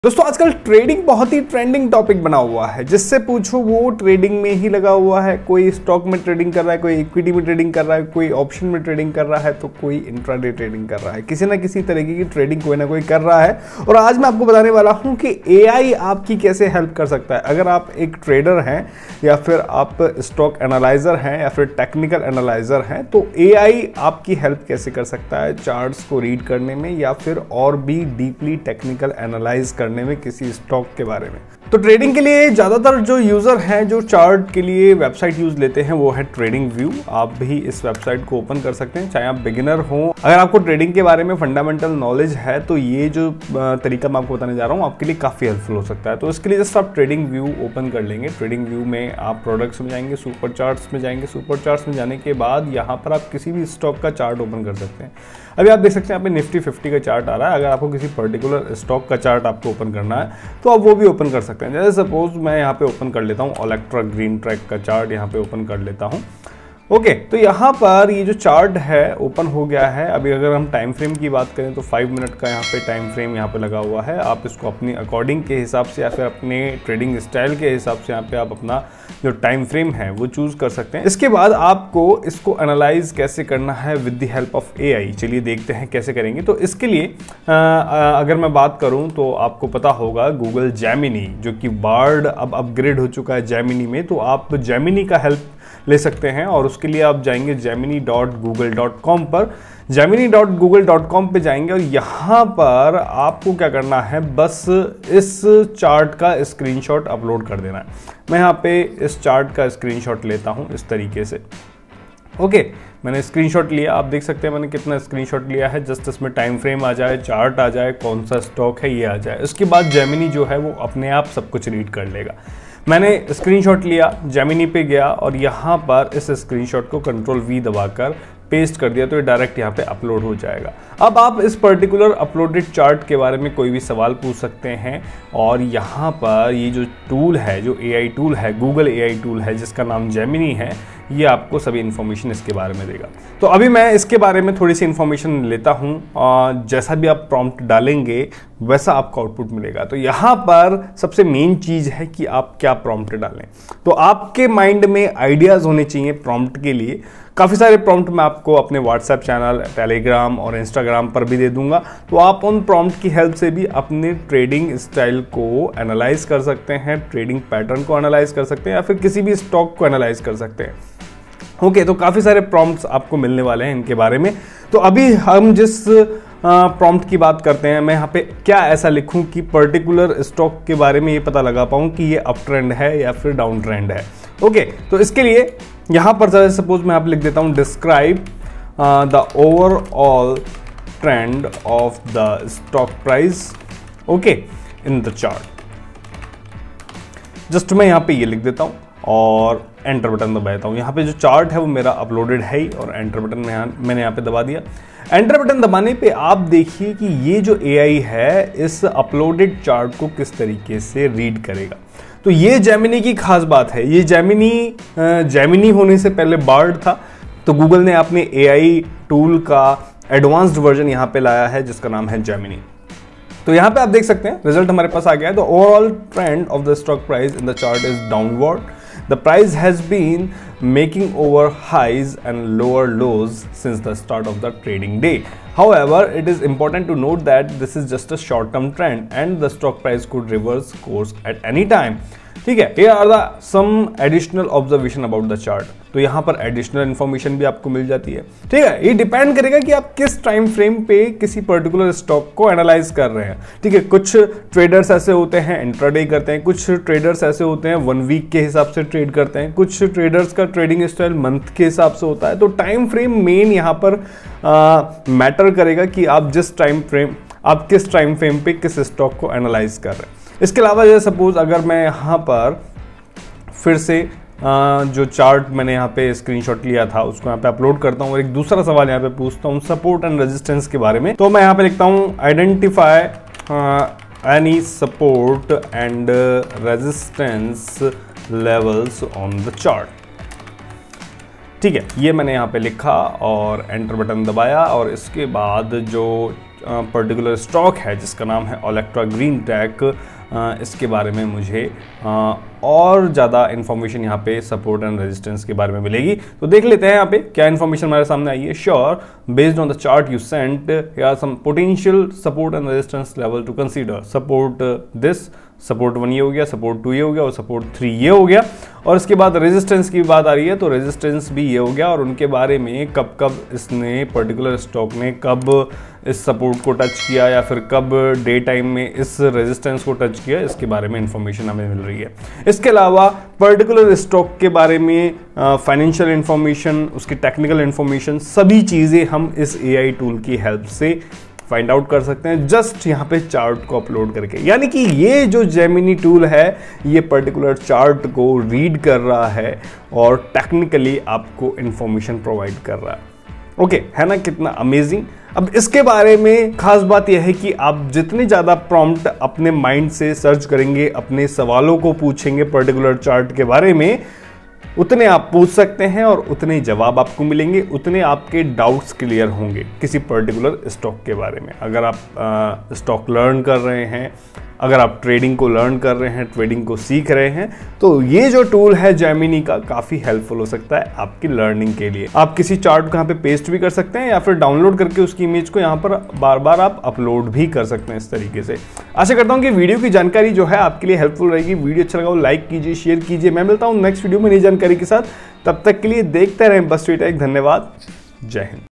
दोस्तों आजकल ट्रेडिंग बहुत ही ट्रेंडिंग टॉपिक बना हुआ है। जिससे पूछो वो ट्रेडिंग में ही लगा हुआ है। कोई स्टॉक में ट्रेडिंग कर रहा है, कोई इक्विटी में ट्रेडिंग कर रहा है, कोई ऑप्शन में ट्रेडिंग कर रहा है, तो कोई इंट्राडे ट्रेडिंग कर रहा है। किसी ना किसी तरीके की ट्रेडिंग कोई ना कोई कर रहा है। और आज मैं आपको बताने वाला हूं कि एआई आपकी कैसे हेल्प कर सकता है। अगर आप एक ट्रेडर हैं या फिर आप स्टॉक एनालाइजर हैं या फिर टेक्निकल एनालाइजर हैं, तो एआई आपकी हेल्प कैसे कर सकता है चार्ट्स को रीड करने में या फिर और भी डीपली टेक्निकल एनालाइज करने में किसी स्टॉक के बारे में। तो ट्रेडिंग के लिए ज्यादातर जो यूजर हैं जो चार्ट के लिए वेबसाइट यूज लेते हैं वो है ट्रेडिंग व्यू। आप भी इस वेबसाइट को ओपन कर सकते हैं, चाहे आप बिगिनर हो। अगर आपको ट्रेडिंग के बारे में फंडामेंटल नॉलेज है तो ये जो तरीका मैं आपको बताने जा रहा हूँ आपके लिए काफी हेल्पफुल हो सकता है। तो इसके लिए जस्ट आप ट्रेडिंग व्यू ओपन कर लेंगे। ट्रेडिंग व्यू में आप प्रोडक्ट्स में जाएंगे, सुपर चार्ट्स में जाएंगे। सुपर चार्ट्स में जाने के बाद यहाँ पर आप किसी भी स्टॉक का चार्ट ओपन कर सकते हैं। अभी आप देख सकते हैं यहाँ पे निफ्टी 50 का चार्ट आ रहा है। अगर आपको किसी पर्टिकुलर स्टॉक का चार्ट आपको ओपन करना है तो आप वो भी ओपन कर सकते हैं। जैसे सपोज मैं यहाँ पे ओपन कर लेता हूँ ओलेक्ट्रा ग्रीन ट्रैक का चार्ट, यहाँ पे ओपन कर लेता हूँ। ओके, तो यहाँ पर ये जो चार्ट है ओपन हो गया है। अभी अगर हम टाइम फ्रेम की बात करें तो 5 मिनट का यहाँ पे टाइम फ्रेम यहाँ पे लगा हुआ है। आप इसको अपनी अकॉर्डिंग के हिसाब से या फिर अपने ट्रेडिंग स्टाइल के हिसाब से यहाँ पे आप अपना जो टाइम फ्रेम है वो चूज कर सकते हैं। इसके बाद आपको इसको एनालाइज कैसे करना है with the help of AI. चलिए देखते हैं कैसे करेंगे। तो इसके लिए अगर मैं बात करूँ तो आपको पता होगा गूगल जेमिनी, जो कि बार्ड अब अपग्रेड हो चुका है जेमिनी में, तो आप जेमिनी का हेल्प ले सकते हैं। और उसके लिए आप जाएंगे gemini.google.com पर। gemini.google.com पे जाएंगे और यहाँ पर आपको क्या करना है, बस इस चार्ट का स्क्रीनशॉट अपलोड कर देना है। मैं यहाँ पे इस चार्ट का स्क्रीनशॉट लेता हूँ इस तरीके से। ओके, मैंने स्क्रीनशॉट लिया। आप देख सकते हैं मैंने कितना स्क्रीनशॉट लिया है। जस्ट इसमें टाइम फ्रेम आ जाए, चार्ट आ जाए, कौन सा स्टॉक है ये आ जाए। उसके बाद जेमिनी जो है वो अपने आप सब कुछ रीड कर लेगा। मैंने स्क्रीनशॉट लिया, जेमिनी पे गया और यहाँ पर इस स्क्रीनशॉट को कंट्रोल V दबाकर पेस्ट कर दिया तो ये डायरेक्ट यहाँ पे अपलोड हो जाएगा। अब आप इस पर्टिकुलर अपलोडेड चार्ट के बारे में कोई भी सवाल पूछ सकते हैं और यहाँ पर ये जो टूल है, जो एआई टूल है, गूगल एआई टूल है जिसका नाम जेमिनी है, ये आपको सभी इन्फॉर्मेशन इसके बारे में देगा। तो अभी मैं इसके बारे में थोड़ी सी इन्फॉर्मेशन लेता हूँ। जैसा भी आप प्रॉम्प्ट डालेंगे वैसा आपको आउटपुट मिलेगा। तो यहाँ पर सबसे मेन चीज़ है कि आप क्या प्रॉम्प्ट डालें। तो आपके माइंड में आइडियाज़ होने चाहिए प्रॉम्प्ट के लिए। काफ़ी सारे प्रॉम्प्ट मैं आपको अपने व्हाट्सएप चैनल, टेलीग्राम और इंस्टाग्राम पर भी दे दूंगा। तो आप उन प्रॉम्प्ट की हेल्प से भी अपने ट्रेडिंग स्टाइल को एनालाइज कर सकते हैं, ट्रेडिंग पैटर्न को एनालाइज कर सकते हैं या फिर किसी भी स्टॉक को एनालाइज कर सकते हैं। ओके, तो काफ़ी सारे प्रॉम्प्ट्स आपको मिलने वाले हैं इनके बारे में। तो अभी हम जिस प्रॉम्प्ट की बात करते हैं, मैं यहाँ पे क्या ऐसा लिखूं कि पर्टिकुलर स्टॉक के बारे में ये पता लगा पाऊँ कि ये अप ट्रेंड है या फिर डाउन ट्रेंड है। ओके, तो इसके लिए यहाँ पर सपोज मैं आप लिख देता हूँ describe the overall trend of the stock price okay in the chart. Just मैं यहाँ पे ये लिख देता हूँ और एंटर बटन दबा देता हूँ। यहाँ पे जो चार्ट है वो मेरा अपलोडेड है ही और एंटर बटन मैंने यहाँ पे दबा दिया। एंटर बटन दबाने पे आप देखिए कि ये जो एआई है इस अपलोडेड चार्ट को किस तरीके से रीड करेगा। तो ये जेमिनी की खास बात है। ये जेमिनी होने से पहले बार्ड था। तो गूगल ने अपने एआई टूल का एडवांस्ड वर्जन यहाँ पे लाया है जिसका नाम है जेमिनी। तो यहाँ पे आप देख सकते हैं रिजल्ट हमारे पास आ गया है। The overall trend of the stock price in the chart is downward. The price has been making over highs and lower lows since the start of the trading day. However, it is important to note that this is just a short-term trend and the stock price could reverse course at any time. ठीक है, here are the some additional observation about the chart. तो यहाँ पर additional information भी आपको मिल जाती है। ठीक है, ये डिपेंड करेगा कि आप किस टाइम फ्रेम पे किसी पर्टिकुलर स्टॉक को एनालाइज कर रहे हैं। ठीक है, कुछ ट्रेडर्स ऐसे होते हैं इंट्राडे करते हैं, कुछ ट्रेडर्स ऐसे होते हैं 1 वीक के हिसाब से ट्रेड करते हैं, कुछ ट्रेडर्स का ट्रेडिंग स्टाइल मंथ के हिसाब से होता है। तो टाइम फ्रेम मेन यहाँ पर मैटर करेगा कि आप किस टाइम फ्रेम पे किस स्टॉक को एनालाइज कर रहे हैं। इसके अलावा जैसे सपोज अगर मैं यहाँ पर फिर से जो चार्ट मैंने यहाँ पे स्क्रीनशॉट लिया था उसको यहाँ पे अपलोड करता हूँ और एक दूसरा सवाल यहाँ पे पूछता हूँ सपोर्ट एंड रेजिस्टेंस के बारे में। तो मैं यहाँ पे लिखता हूँ identify any support and resistance levels on the chart. ठीक है, ये मैंने यहाँ पे लिखा और एंटर बटन दबाया और इसके बाद जो पर्टिकुलर स्टॉक है जिसका नाम है ओलेक्ट्रा ग्रीन टेक, इसके बारे में मुझे और ज़्यादा इन्फॉर्मेशन यहाँ पे सपोर्ट एंड रेजिस्टेंस के बारे में मिलेगी। तो देख लेते हैं यहाँ पे क्या इन्फॉर्मेशन हमारे सामने आई है। Sure, based on the chart you sent here are some potential support and resistance level to consider. Support this, support 1 ये हो गया, सपोर्ट 2 ये हो गया और सपोर्ट 3 ये हो गया, और इसके बाद रेजिस्टेंस की बात आ रही है तो रेजिस्टेंस भी ये हो गया, और उनके बारे में कब कब इसने पर्टिकुलर स्टॉक ने कब इस सपोर्ट को टच किया या फिर कब डे टाइम में इस रेजिस्टेंस को टच किया, इसके बारे में इंफॉर्मेशन हमें मिल रही है। इसके अलावा पर्टिकुलर स्टॉक के बारे में फाइनेंशियल इंफॉर्मेशन, उसकी टेक्निकल इंफॉर्मेशन, सभी चीज़ें हम इस AI टूल की हेल्प से फाइंड आउट कर सकते हैं जस्ट यहाँ पे चार्ट को अपलोड करके। यानी कि ये जो जेमिनी टूल है ये पर्टिकुलर चार्ट को रीड कर रहा है और टेक्निकली आपको इंफॉर्मेशन प्रोवाइड कर रहा है। ओके, है ना कितना अमेजिंग। अब इसके बारे में खास बात यह है कि आप जितने ज़्यादा प्रॉम्प्ट अपने माइंड से सर्च करेंगे, अपने सवालों को पूछेंगे पर्टिकुलर चार्ट के बारे में, उतने आप पूछ सकते हैं और उतने जवाब आपको मिलेंगे, उतने आपके डाउट्स क्लियर होंगे किसी पर्टिकुलर स्टॉक के बारे में। अगर आप स्टॉक लर्न कर रहे हैं, अगर आप ट्रेडिंग को लर्न कर रहे हैं, ट्रेडिंग को सीख रहे हैं, तो ये जो टूल है जेमिनी का काफ़ी हेल्पफुल हो सकता है आपकी लर्निंग के लिए। आप किसी चार्ट को यहाँ पे पेस्ट भी कर सकते हैं या फिर डाउनलोड करके उसकी इमेज को यहाँ पर बार बार आप अपलोड भी कर सकते हैं इस तरीके से। आशा करता हूँ कि वीडियो की जानकारी जो है आपके लिए हेल्पफुल रहेगी। वीडियो अच्छा लगा हो लाइक कीजिए, शेयर कीजिए। मैं मिलता हूँ नेक्स्ट वीडियो में नई जानकारी के साथ, तब तक के लिए देखते रहें बस ट्रेड टेक। धन्यवाद, जय हिंद।